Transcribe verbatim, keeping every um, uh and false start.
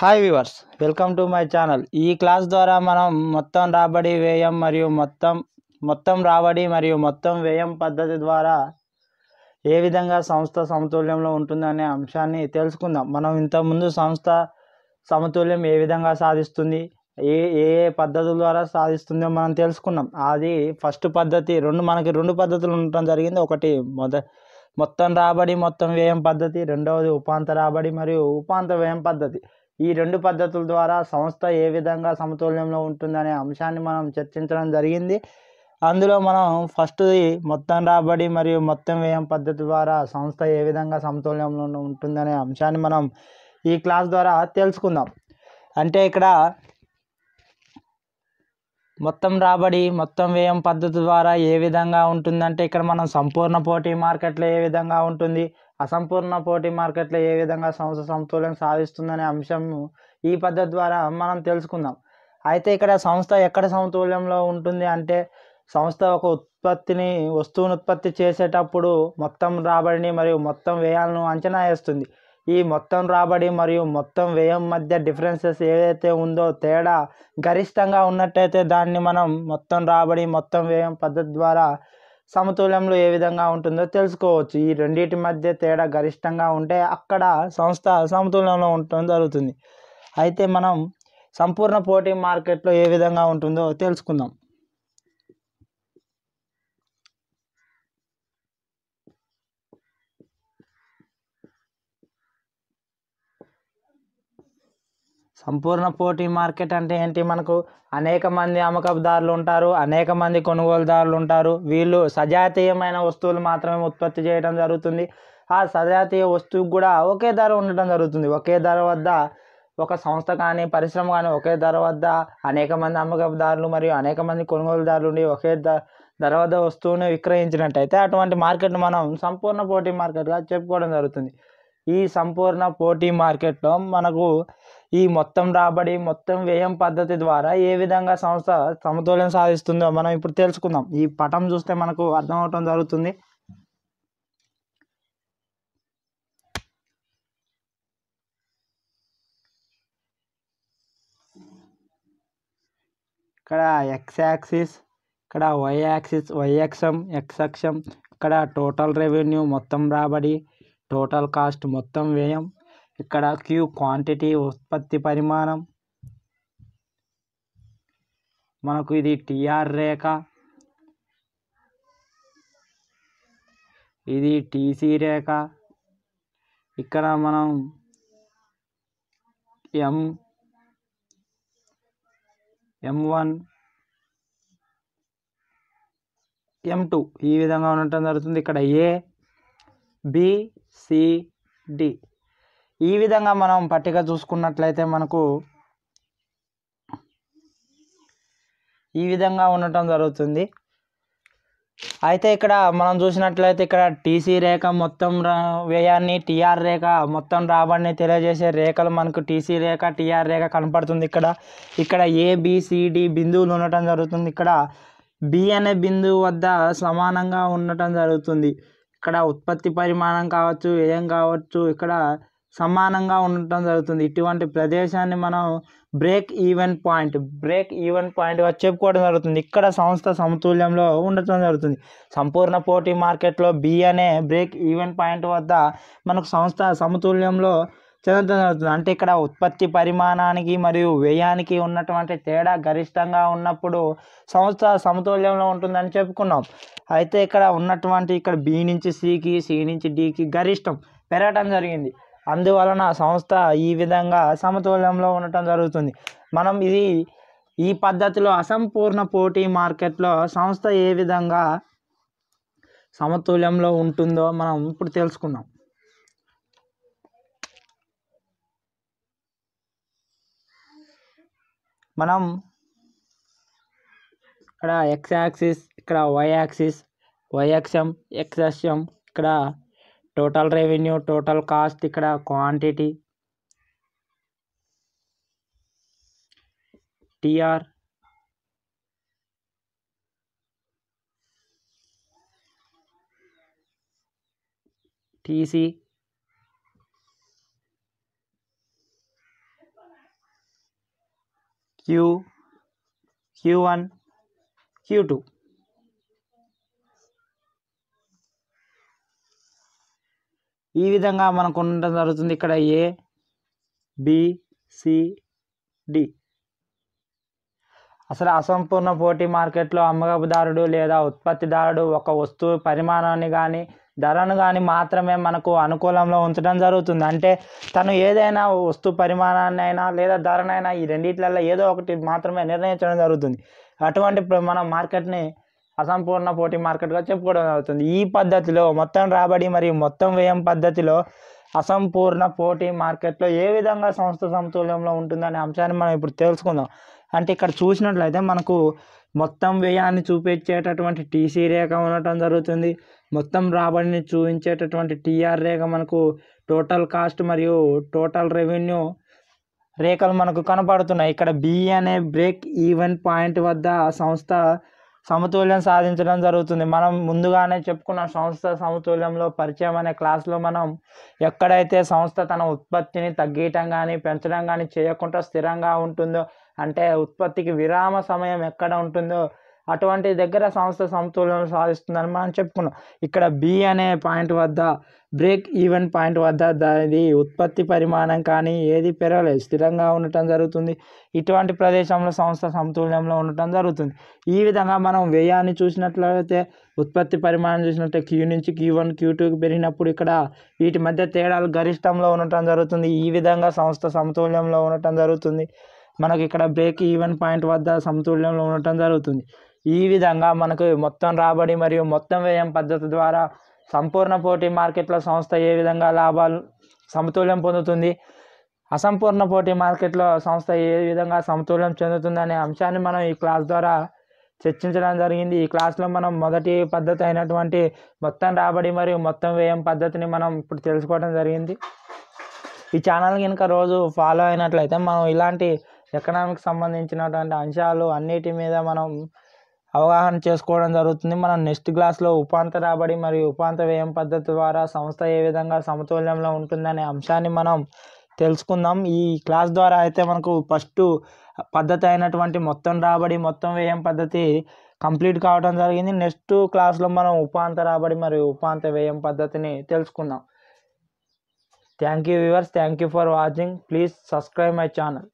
Hi viewers, welcome to my channel. ఈ class ద్వారా మనం మొత్తం రాబడి వ్యయం మరియు మొత్తం మొత్తం రాబడి మరియు మొత్తం వ్యయం పద్ధతి ద్వారా ఏ విధంగా సంస్థ సమతుల్యంలో ఉంటుందనే అంశాన్ని తెలుసుకుందాం. మనం ఇంతకుముందు సంస్థ సమతుల్యం ఏ విధంగా సాధిస్తుంది, ఏ ఏ ఏ పద్ధతుల ద్వారా సాధిస్తుందో మనం తెలుసుకున్నాం. అది ఫస్ట్ పద్ధతి. రెండు మనకి రెండు పద్ధతులు ఉండటం జరిగింది. ఒకటి మొద మొత్తం రాబడి మొత్తం వ్యయం పద్ధతి, రెండవది ఉపాంత రాబడి మరియు ఉపాంత వ్యయం పద్ధతి. ఈ రెండు పద్ధతుల ద్వారా సంస్థ ఏ విధంగా సమతుల్యంలో ఉంటుందనే అంశాన్ని మనం చర్చించడం జరిగింది. అందులో మనం ఫస్ట్ది మొత్తం రాబడి మరియు మొత్తం వ్యయం పద్ధతి ద్వారా సంస్థ ఏ విధంగా సమతుల్యంలో ఉంటుందనే అంశాన్ని మనం ఈ క్లాస్ ద్వారా తెలుసుకుందాం. అంటే ఇక్కడ మొత్తం రాబడి మొత్తం వ్యయం పద్ధతి ద్వారా ఏ విధంగా ఉంటుందంటే ఇక్కడ మనం సంపూర్ణ పోటీ మార్కెట్లో ఏ విధంగా ఉంటుంది, అసంపూర్ణ పోటీ మార్కెట్లో ఏ విధంగా సంస్థ సమతుల్యం సాధిస్తుందనే అంశం ఈ పద్ధతి ద్వారా మనం తెలుసుకుందాం. అయితే ఇక్కడ సంస్థ ఎక్కడ సమతుల్యంలో ఉంటుంది అంటే సంస్థ ఒక ఉత్పత్తిని వస్తువును ఉత్పత్తి చేసేటప్పుడు మొత్తం రాబడిని మరియు మొత్తం వ్యయాలను అంచనా వేస్తుంది. ఈ మొత్తం రాబడి మరియు మొత్తం వ్యయం మధ్య డిఫరెన్సెస్ ఏదైతే ఉందో తేడా గరిష్టంగా ఉన్నట్టయితే దాన్ని మనం మొత్తం రాబడి మొత్తం వ్యయం పద్ధతి ద్వారా సమతుల్యంలో ఏ విధంగా ఉంటుందో తెలుసుకోవచ్చు. ఈ రెండింటి మధ్య తేడా గరిష్టంగా ఉంటే అక్కడ సంస్థ సమతుల్యంలో ఉండటం జరుగుతుంది. అయితే మనం సంపూర్ణ పోటీ మార్కెట్లో ఏ విధంగా ఉంటుందో తెలుసుకుందాం. సంపూర్ణ పోటీ మార్కెట్ అంటే ఏంటి? మనకు అనేక మంది అమ్మకదారులు ఉంటారు, అనేక మంది కొనుగోలుదారులు ఉంటారు. వీళ్ళు సజాతీయమైన వస్తువులు మాత్రమే ఉత్పత్తి చేయడం జరుగుతుంది. ఆ సజాతీయ వస్తువుకు కూడా ఒకే ధర ఉండటం జరుగుతుంది. ఒకే ధర వద్ద ఒక సంస్థ కానీ పరిశ్రమ కానీ ఒకే ధర వద్ద అనేక మంది అమ్మకదారులు మరియు అనేక మంది కొనుగోలుదారులు ఉండి ఒకే ధ ధర వద్ద వస్తువును విక్రయించినట్టయితే అటువంటి మార్కెట్ను మనం సంపూర్ణ పోటీ మార్కెట్గా చెప్పుకోవడం జరుగుతుంది. ఈ సంపూర్ణ పోటీ మార్కెట్లో మనకు ఈ మొత్తం రాబడి మొత్తం వ్యయం పద్ధతి ద్వారా ఏ విధంగా సంస్థ సమతుల్యం సాధిస్తుందో మనం ఇప్పుడు తెలుసుకుందాం. ఈ పటం చూస్తే మనకు అర్థమవటం జరుగుతుంది. ఇక్కడ ఎక్స్ యాక్సిస్, ఇక్కడ వై యాక్సిస్, వై అక్షం, ఎక్స్ అక్షం, ఇక్కడ టోటల్ రెవెన్యూ మొత్తం రాబడి, టోటల్ కాస్ట్ మొత్తం వ్యయం, ఇక్కడ క్యూ క్వాంటిటీ ఉత్పత్తి పరిమాణం, మనకు ఇది టిఆర్ రేఖ, ఇది టీసీ రేఖ, ఇక్కడ మనం ఎం ఎం వన్ ఎం టూ ఈ విధంగా ఉండటం జరుగుతుంది. ఇక్కడ ఏ బి సి డి ఈ విధంగా మనం పట్టిక చూసుకున్నట్లయితే మనకు ఈ విధంగా ఉండటం జరుగుతుంది. అయితే ఇక్కడ మనం చూసినట్లయితే ఇక్కడ టీసీ రేఖ మొత్తం వ్యయాన్ని, టీఆర్ రేఖ మొత్తం రాబడిని తెలియజేసే రేఖలు మనకు టీసీ రేఖ టీఆర్ రేఖ కనపడుతుంది. ఇక్కడ ఇక్కడ ఏబిసిడి బిందువులు ఉండటం జరుగుతుంది. ఇక్కడ బి అనే బిందువు వద్ద సమానంగా ఉండటం జరుగుతుంది. ఇక్కడ ఉత్పత్తి పరిమాణం కావచ్చు, వ్యయం కావచ్చు, ఇక్కడ సమానంగా ఉండటం జరుగుతుంది. ఇటువంటి ప్రదేశాన్ని మనం break even point break even పాయింట్గా చెప్పుకోవడం జరుగుతుంది. ఇక్కడ సంస్థ సమతుల్యంలో ఉండటం జరుగుతుంది. సంపూర్ణ పోటీ మార్కెట్లో బి అనే బ్రేక్ ఈవెన్ పాయింట్ వద్ద మనకు సంస్థ సమతుల్యంలో చెందడం జరుగుతుంది. అంటే ఇక్కడ ఉత్పత్తి పరిమాణానికి మరియు వ్యయానికి ఉన్నటువంటి తేడా గరిష్టంగా ఉన్నప్పుడు సంస్థ సమతుల్యంలో ఉంటుందని చెప్పుకున్నాం. అయితే ఇక్కడ ఉన్నటువంటి ఇక్కడ బి నుంచి సికి, సి నుంచి డికి గరిష్టం పెరగటం జరిగింది. అందువలన సంస్థ ఈ విధంగా సమతుల్యంలో ఉండటం జరుగుతుంది. మనం ఇది ఈ పద్ధతిలో అసంపూర్ణ పోటీ మార్కెట్లో సంస్థ ఏ విధంగా సమతుల్యంలో ఉంటుందో మనం ఇప్పుడు తెలుసుకుందాం. మనం ఇక్కడ ఎక్స్ యాక్సిస్, ఇక్కడ వై యాక్సిస్, వై అక్షం, ఎక్స్ అక్షం, ఇక్కడ టోటల్ రెవెన్యూ, టోటల్ కాస్ట్, ఇక్కడ quantity, TR, TC, Q Q one Q two. ఈ విధంగా మనకు ఉండడం జరుగుతుంది. ఇక్కడ ఏ బి సి డి. అసలు అసంపూర్ణ పోటీ మార్కెట్లో అమ్మకదారుడు లేదా ఉత్పత్తిదారుడు ఒక వస్తువు పరిమాణాన్ని కానీ ధరను కానీ మాత్రమే మనకు అనుకూలంలో ఉంచడం జరుగుతుంది. అంటే తను ఏదైనా వస్తువు పరిమాణాన్ని అయినా లేదా ధరనైనా ఈ రెండిట్లలో ఏదో ఒకటి మాత్రమే నిర్ణయించడం జరుగుతుంది. అటువంటి మనం మార్కెట్ని అసంపూర్ణ పోటీ మార్కెట్గా చెప్పుకోవడం జరుగుతుంది. ఈ పద్ధతిలో మొత్తం రాబడి మరియు మొత్తం వ్యయం పద్ధతిలో అసంపూర్ణ పోటీ మార్కెట్లో ఏ విధంగా సంస్థ సమతుల్యంలో ఉంటుందనే అంశాన్ని మనం ఇప్పుడు తెలుసుకుందాం. అంటే ఇక్కడ చూసినట్లయితే మనకు మొత్తం వ్యయాన్ని చూపించేటటువంటి టీసీ రేఖ ఉండటం జరుగుతుంది. మొత్తం రాబడిని చూపించేటటువంటి టీఆర్ రేఖ, మనకు టోటల్ కాస్ట్ మరియు టోటల్ రెవెన్యూ రేఖలు మనకు కనపడుతున్నాయి. ఇక్కడ బి అనే బ్రేక్ ఈవెన్ పాయింట్ వద్ద సంస్థ సమతుల్యం సాధించడం జరుగుతుంది. మనం ముందుగానే చెప్పుకున్న సంస్థ సమతుల్యంలో పరిచయం అనే క్లాస్లో మనం ఎక్కడైతే సంస్థ తన ఉత్పత్తిని తగ్గించడం కానీ పెంచడం కానీ చేయకుండా స్థిరంగా ఉంటుందో, అంటే ఉత్పత్తికి విరామ సమయం ఎక్కడ ఉంటుందో అటువంటి దగ్గర సంస్థ సమతుల్యం సాధిస్తుందని మనం చెప్పుకున్నాం. ఇక్కడ బి అనే పాయింట్ వద్ద బ్రేక్ ఈవెన్ పాయింట్ వద్ద ఇది ఉత్పత్తి పరిమాణం కానీ ఏది పెరగలేదు, స్థిరంగా ఉండటం జరుగుతుంది. ఇటువంటి ప్రదేశంలో సంస్థ సమతుల్యంలో ఉండటం జరుగుతుంది. ఈ విధంగా మనం వ్యయాన్ని చూసినట్లయితే ఉత్పత్తి పరిమాణం చూసినట్లయితే క్యూ నుంచి క్యూ వన్ క్యూ టూకి పెరిగినప్పుడు ఇక్కడ వీటి మధ్య తేడాలు గరిష్టంలో ఉండటం జరుగుతుంది. ఈ విధంగా సంస్థ సమతుల్యంలో ఉండటం జరుగుతుంది. మనకి ఇక్కడ బ్రేక్ ఈవెన్ పాయింట్ వద్ద సమతుల్యంలో ఉండటం జరుగుతుంది. ఈ విధంగా మనకు మొత్తం రాబడి మరియు మొత్తం వ్యయం పద్ధతి ద్వారా సంపూర్ణ పోటీ మార్కెట్లో సంస్థ ఏ విధంగా లాభాలు సమతుల్యం పొందుతుంది, అసంపూర్ణ పోటీ మార్కెట్లో సంస్థ ఏ విధంగా సమతుల్యం చెందుతుంది అనే అంశాన్ని మనం ఈ క్లాస్ ద్వారా చర్చించడం జరిగింది. ఈ క్లాస్లో మనం మొదటి పద్ధతి అయినటువంటి మొత్తం రాబడి మరియు మొత్తం వ్యయం పద్ధతిని మనం ఇప్పుడు తెలుసుకోవడం జరిగింది. ఈ ఛానల్ కనుక రోజు ఫాలో అయినట్లయితే మనం ఇలాంటి ఎకనామిక్స్ సంబంధించినటువంటి అంశాలు అన్నిటి మీద మనం అవగాహన చేసుకోవడం జరుగుతుంది. మనం నెక్స్ట్ క్లాస్లో ఉపాంత రాబడి మరియు ఉపాంత వ్యయం పద్ధతి ద్వారా సంస్థ ఏ విధంగా సమతుల్యంలో ఉంటుందనే అంశాన్ని మనం తెలుసుకుందాం. ఈ క్లాస్ ద్వారా అయితే మనకు ఫస్ట్ పద్ధతి అయినటువంటి మొత్తం రాబడి మొత్తం వ్యయం పద్ధతి కంప్లీట్ కావడం జరిగింది. నెక్స్ట్ క్లాస్లో మనం ఉపాంత రాబడి మరియు ఉపాంత వ్యయం పద్ధతిని తెలుసుకుందాం. Thank you viewers, thank you for watching. Please subscribe my channel.